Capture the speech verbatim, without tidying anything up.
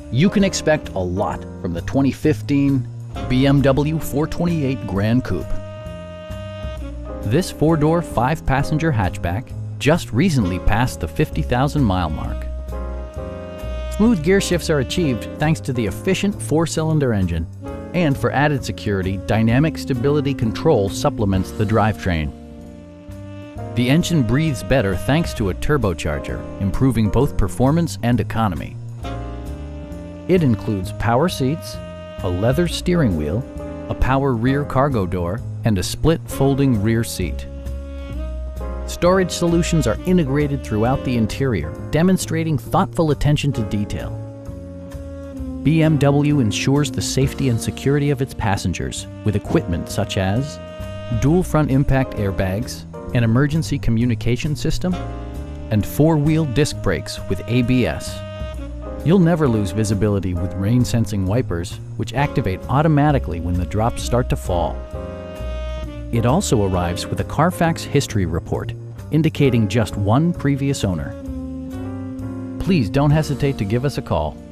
You can expect a lot from the twenty fifteen B M W four twenty-eight Gran Coupe. This four-door, five-passenger hatchback just recently passed the fifty thousand mile mark. Smooth gear shifts are achieved thanks to the efficient four-cylinder engine, and for added security, dynamic stability control supplements the drivetrain. The engine breathes better thanks to a turbocharger, improving both performance and economy. It includes power seats, a leather steering wheel, a power rear cargo door, and a split folding rear seat. Storage solutions are integrated throughout the interior, demonstrating thoughtful attention to detail. B M W ensures the safety and security of its passengers with equipment such as dual front impact airbags, an emergency communication system, and four-wheel disc brakes with A B S. You'll never lose visibility with rain-sensing wipers, which activate automatically when the drops start to fall. It also arrives with a Carfax history report, indicating just one previous owner. Please don't hesitate to give us a call.